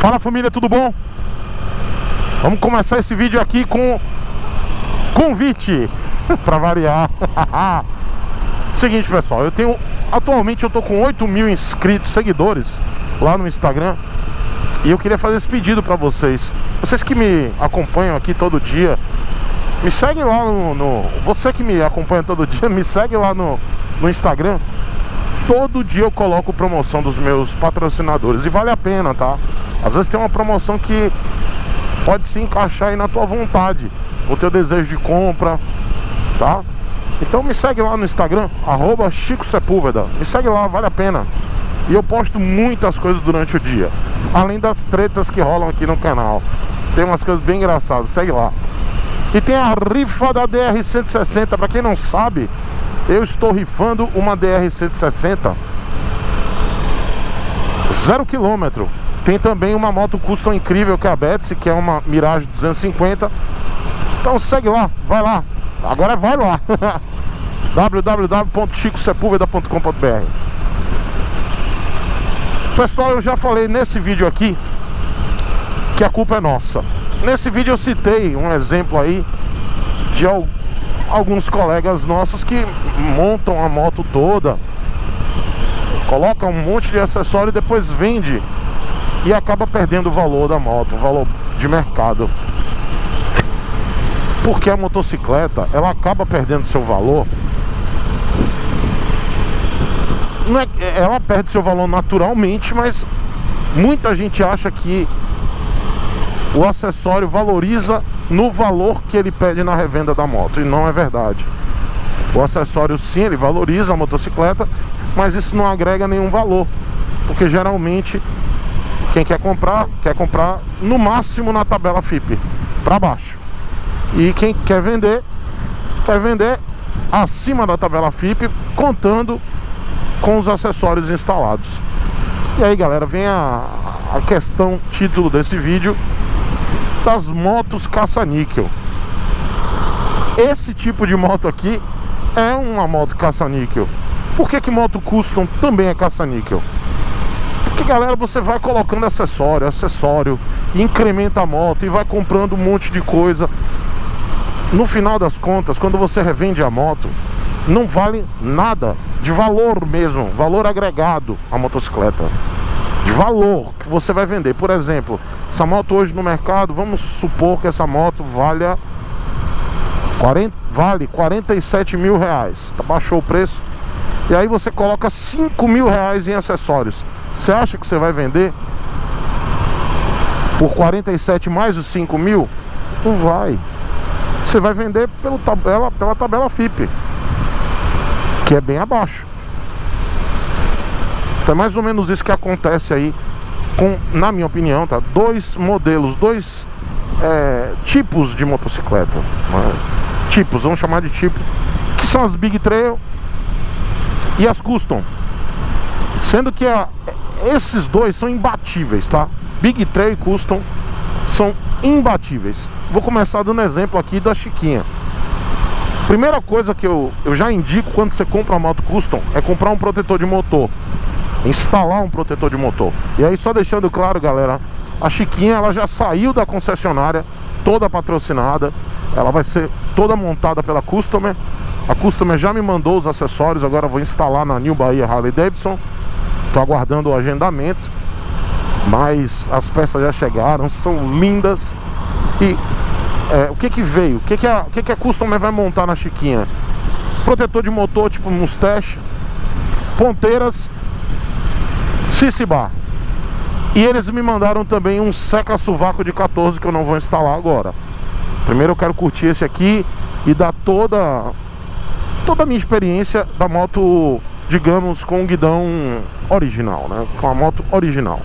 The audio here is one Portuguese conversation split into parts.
Fala família, tudo bom? Vamos começar esse vídeo aqui com convite pra variar. Seguinte pessoal, atualmente eu tô com 8.000 inscritos, seguidores lá no Instagram. E eu queria fazer esse pedido pra vocês. Vocês que me acompanham aqui todo dia, me segue lá você que me acompanha todo dia, me segue lá no Instagram. Todo dia eu coloco promoção dos meus patrocinadores e vale a pena, tá? Às vezes tem uma promoção que pode se encaixar aí na tua vontade, no teu desejo de compra, tá? Então me segue lá no Instagram, @ChicoSepúlveda. Me segue lá, vale a pena. E eu posto muitas coisas durante o dia, além das tretas que rolam aqui no canal. Tem umas coisas bem engraçadas, segue lá. E tem a rifa da DR-160. Pra quem não sabe, eu estou rifando uma DR-160 0 km. Tem também uma moto custom incrível que é a Betsy, que é uma Mirage 250. Então segue lá, vai lá. Agora vai lá. www.chicosepulveda.com.br. Pessoal, eu já falei nesse vídeo aqui que a culpa é nossa. Nesse vídeo eu citei um exemplo aí de alguns colegas nossos que montam a moto toda, colocam um monte de acessório e depois vende e acaba perdendo o valor da moto, o valor de mercado. Porque a motocicleta, ela acaba perdendo seu valor. Não é, ela perde seu valor naturalmente, mas muita gente acha que o acessório valoriza no valor que ele pede na revenda da moto, e não é verdade. O acessório sim, ele valoriza a motocicleta, mas isso não agrega nenhum valor, porque geralmente quem quer comprar no máximo na tabela FIPE para baixo, e quem quer vender acima da tabela FIPE, contando com os acessórios instalados. E aí galera, vem a questão, título desse vídeo, das motos caça-níquel. Esse tipo de moto aqui é uma moto caça-níquel. Por que moto custom também é caça-níquel? Porque galera, você vai colocando acessório, incrementa a moto e vai comprando um monte de coisa. No final das contas, quando você revende a moto, não vale nada de valor mesmo, valor agregado à motocicleta, de valor que você vai vender. Por exemplo, essa moto hoje no mercado, vamos supor que essa moto vale 47 mil reais, baixou o preço, e aí você coloca 5 mil reais em acessórios. Você acha que você vai vender por 47 mais os 5 mil? Não vai. Você vai vender pela tabela FIPE, que é bem abaixo. Então é mais ou menos isso que acontece aí com, na minha opinião, tá? Dois tipos de motocicleta, tipos, vamos chamar de tipo, que são as Big Trail e as Custom. Sendo que esses dois são imbatíveis, tá? Big Trail e Custom são imbatíveis. Vou começar dando exemplo aqui da Chiquinha. Primeira coisa que eu já indico quando você compra uma moto custom é comprar um protetor de motor, instalar um protetor de motor. E aí, só deixando claro galera, a Chiquinha ela já saiu da concessionária, toda patrocinada. Ela vai ser toda montada pela Customer. A Customer já me mandou os acessórios, agora eu vou instalar na New Bahia Harley Davidson. Tô aguardando o agendamento, mas as peças já chegaram, são lindas. E o que veio? O que a Customer vai montar na Chiquinha? Protetor de motor tipo Mustache, ponteiras, CC Bar. E eles me mandaram também um seca-sovaco de 14 que eu não vou instalar agora. Primeiro eu quero curtir esse aqui e dar toda a minha experiência da moto, digamos, com o guidão original, né? Com a moto original.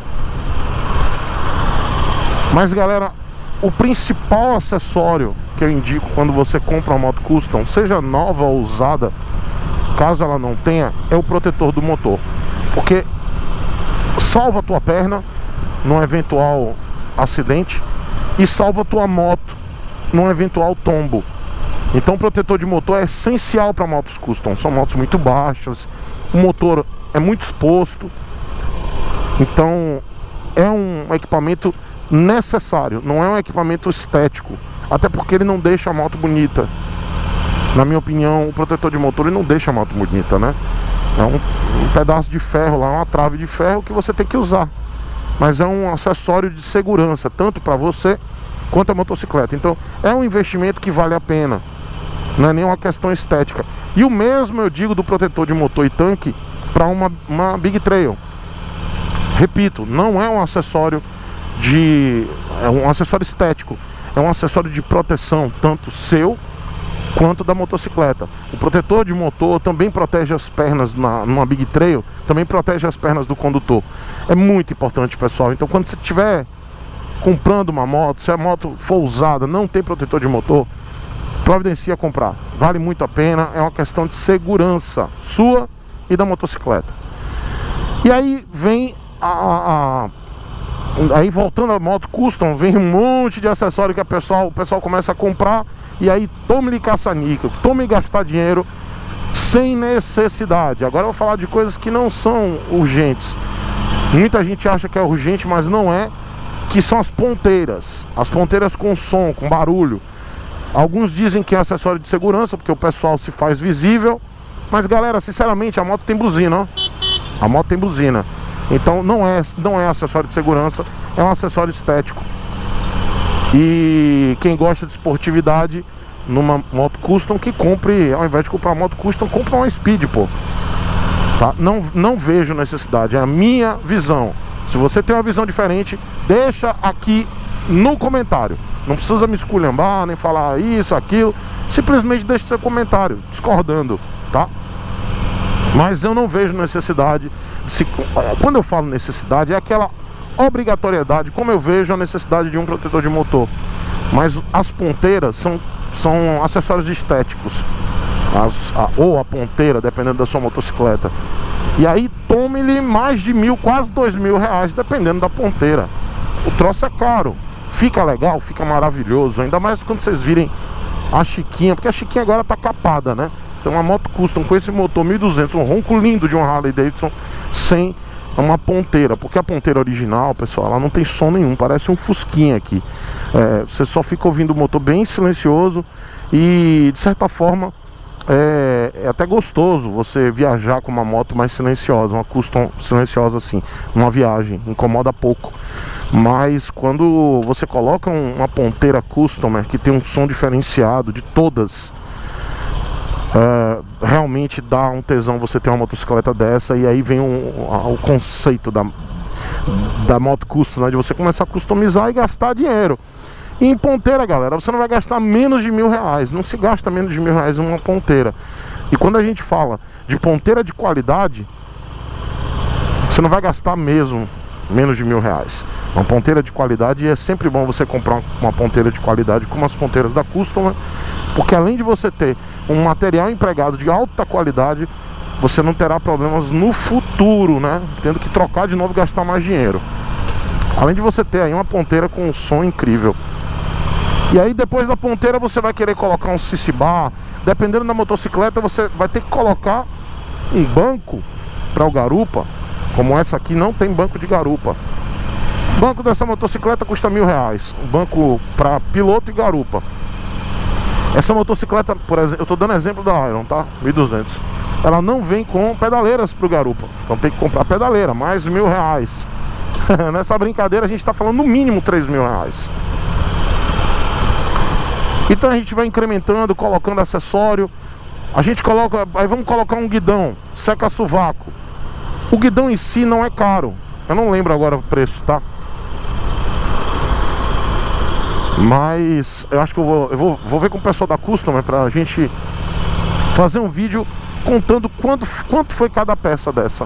Mas galera, o principal acessório que eu indico quando você compra uma moto custom, seja nova ou usada, caso ela não tenha, é o protetor do motor. Porque salva a tua perna num eventual acidente e salva a tua moto num eventual tombo. Então o protetor de motor é essencial para motos custom. São motos muito baixas, o motor é muito exposto. Então é um equipamento necessário, não é um equipamento estético, até porque ele não deixa a moto bonita. Na minha opinião, o protetor de motor ele não deixa a moto bonita, né? É um pedaço de ferro lá, uma trave de ferro que você tem que usar, mas é um acessório de segurança, tanto para você quanto a motocicleta. Então é um investimento que vale a pena, não é nem uma questão estética. E o mesmo eu digo do protetor de motor e tanque para uma Big Trail. Repito, não é um acessório é um acessório estético, é um acessório de proteção, tanto seu quanto da motocicleta. O protetor de motor também protege as pernas numa Big Trail, também protege as pernas do condutor. É muito importante, pessoal. Então quando você estiver comprando uma moto, se a moto for usada, não tem protetor de motor, providencia comprar. Vale muito a pena, é uma questão de segurança sua e da motocicleta. E aí vem aí voltando à moto custom, vem um monte de acessório que o pessoal começa a comprar. E aí tome-lhe caça-níquel, tome gastar dinheiro sem necessidade. Agora eu vou falar de coisas que não são urgentes. Muita gente acha que é urgente, mas não é. Que são as ponteiras com som, com barulho. Alguns dizem que é acessório de segurança, porque o pessoal se faz visível. Mas galera, sinceramente, a moto tem buzina, ó. A moto tem buzina. Então não é acessório de segurança, é um acessório estético. E quem gosta de esportividade numa moto custom, que compre, ao invés de comprar uma moto custom, compra uma Speed, pô. Tá? Não vejo necessidade, é a minha visão. Se você tem uma visão diferente, deixa aqui no comentário. Não precisa me esculhambar, nem falar isso, aquilo. Simplesmente deixa seu comentário, discordando, tá? Mas eu não vejo necessidade. Quando eu falo necessidade, é aquela obrigatoriedade, como eu vejo a necessidade de um protetor de motor. Mas as ponteiras são acessórios estéticos, ou a ponteira, dependendo da sua motocicleta. E aí tome-lhe mais de 1.000, quase R$2.000, dependendo da ponteira. O troço é caro, fica legal, fica maravilhoso. Ainda mais quando vocês virem a Chiquinha, porque a Chiquinha agora tá capada, né? Isso é uma moto custom com esse motor 1200, um ronco lindo de uma Harley Davidson, sem uma ponteira, porque a ponteira original, pessoal, ela não tem som nenhum, parece um fusquinha aqui. Você só fica ouvindo o motor bem silencioso e de certa forma é até gostoso você viajar com uma moto mais silenciosa, uma custom silenciosa assim, numa viagem, incomoda pouco. Mas quando você coloca uma ponteira customer que tem um som diferenciado de todas, realmente dá um tesão você ter uma motocicleta dessa. E aí vem o conceito da moto custom, né? De você começar a customizar e gastar dinheiro. E em ponteira, galera, você não vai gastar menos de R$1.000. Não se gasta menos de R$1.000 em uma ponteira. E quando a gente fala de ponteira de qualidade, você não vai gastar mesmo menos de R$1.000. Uma ponteira de qualidade, e é sempre bom você comprar uma ponteira de qualidade como as ponteiras da Custom, né? Porque além de você ter um material empregado de alta qualidade, você não terá problemas no futuro, né? Tendo que trocar de novo e gastar mais dinheiro. Além de você ter aí uma ponteira com um som incrível. E aí depois da ponteira você vai querer colocar um CC bar. Dependendo da motocicleta, você vai ter que colocar um banco para o garupa. Como essa aqui não tem banco de garupa. O banco dessa motocicleta custa R$1.000. Um banco para piloto e garupa. Essa motocicleta, por exemplo, eu estou dando exemplo da Iron, tá? 1.200. Ela não vem com pedaleiras para o garupa. Então tem que comprar pedaleira, mais R$1.000. Nessa brincadeira a gente está falando no mínimo R$3.000. Então a gente vai incrementando, colocando acessório. A gente coloca, aí vamos colocar um guidão, seca-sovaco. O guidão em si não é caro. Eu não lembro agora o preço, tá? Mas eu acho que eu vou ver com o pessoal da Custom pra gente fazer um vídeo contando quanto foi cada peça dessa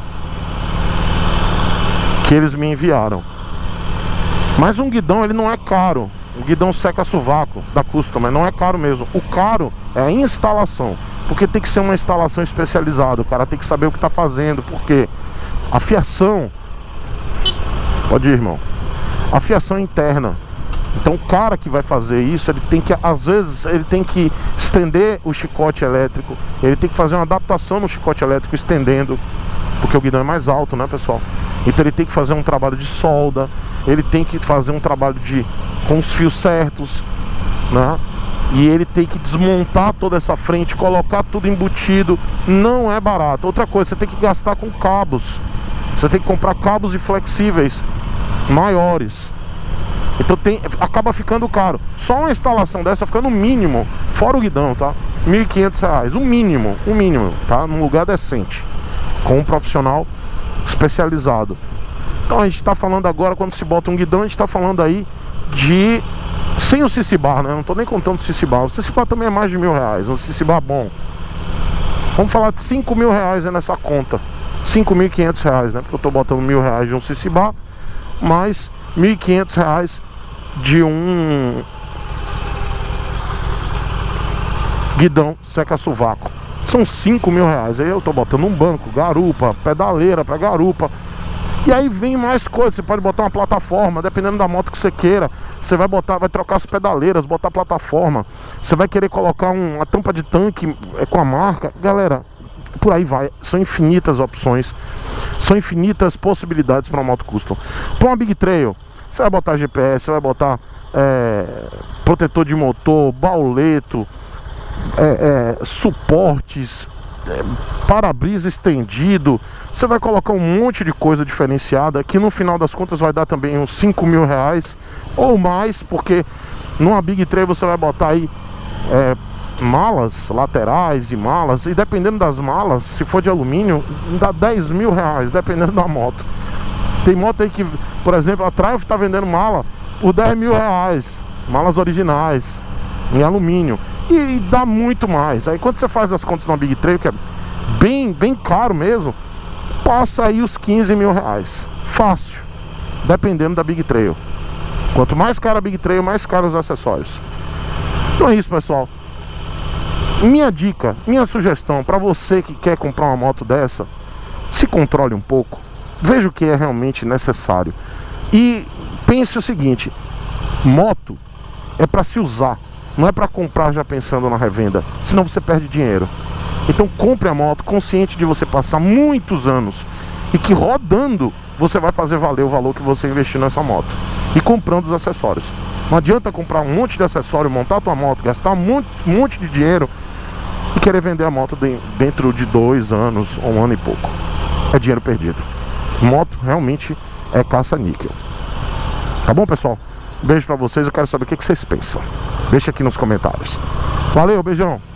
que eles me enviaram. Mas um guidão, ele não é caro. O guidão seca-sovaco da Custom, mas não é caro mesmo. O caro é a instalação, porque tem que ser uma instalação especializada. O cara tem que saber o que está fazendo, porque a fiação... Pode ir, irmão. A fiação é interna. Então o cara que vai fazer isso, ele tem que, às vezes, ele tem que estender o chicote elétrico. Ele tem que fazer uma adaptação no chicote elétrico, estendendo, porque o guidão é mais alto, né, pessoal? Então ele tem que fazer um trabalho de solda, ele tem que fazer um trabalho com os fios certos, né? E ele tem que desmontar toda essa frente, colocar tudo embutido. Não é barato. Outra coisa, você tem que gastar com cabos. Você tem que comprar cabos flexíveis maiores. Então acaba ficando caro. Só uma instalação dessa fica no mínimo, fora o guidão, tá? R$1.500, o mínimo, tá? Num lugar decente, com um profissional especializado. Então a gente tá falando agora, quando se bota um guidão, a gente tá falando aí de... sem o CC Bar, né? Não tô nem contando o CC Bar. O CC Bar também é mais de R$1.000, um CC Bar bom. Vamos falar de R$5.000 nessa conta. R$5.500, né? Porque eu tô botando R$1.000 de um CC Bar, mais R$1.500 de um guidão seca-sovaco. São R$5.000. Aí eu tô botando um banco, garupa, pedaleira pra garupa. E aí vem mais coisas. Você pode botar uma plataforma, dependendo da moto que você queira. Você vai trocar as pedaleiras, botar plataforma. Você vai querer colocar uma tampa de tanque com a marca. Galera, por aí vai. São infinitas opções. São infinitas possibilidades para uma moto custom. Para uma Big Trail, você vai botar GPS, você vai botar protetor de motor, bauleto, suportes, para-brisa estendido. Você vai colocar um monte de coisa diferenciada, que no final das contas vai dar também uns R$5.000 ou mais, porque numa Big Trail você vai botar aí malas laterais e malas, e dependendo das malas, se for de alumínio, dá R$10.000, dependendo da moto. Tem moto aí que, por exemplo, a Triumph tá vendendo mala por R$10.000, malas originais em alumínio, e dá muito mais. Aí quando você faz as contas na Big Trail, que é bem caro mesmo, passa aí os R$15.000, fácil, dependendo da Big Trail. Quanto mais cara a Big Trail, mais caros os acessórios. Então é isso, pessoal. Minha dica, minha sugestão para você que quer comprar uma moto dessa: se controle um pouco, veja o que é realmente necessário e pense o seguinte: moto é para se usar, não é para comprar já pensando na revenda, senão você perde dinheiro. Então compre a moto consciente de você passar muitos anos e que rodando você vai fazer valer o valor que você investiu nessa moto, e comprando os acessórios. Não adianta comprar um monte de acessório, montar a tua moto, gastar um monte de dinheiro e querer vender a moto dentro de 2 anos ou 1 ano e pouco. É dinheiro perdido. Moto realmente é caça-níquel. Tá bom, pessoal? Beijo pra vocês. Eu quero saber o que vocês pensam. Deixa aqui nos comentários. Valeu, beijão.